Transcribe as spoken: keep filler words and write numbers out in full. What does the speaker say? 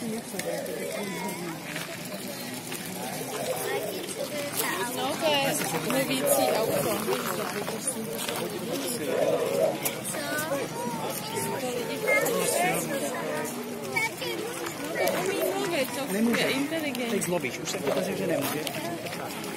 No, to je nevící auto. To umí mluvit, to je inteligentní. Teď zlobíš, už jsem ti to řekl, že nemůže.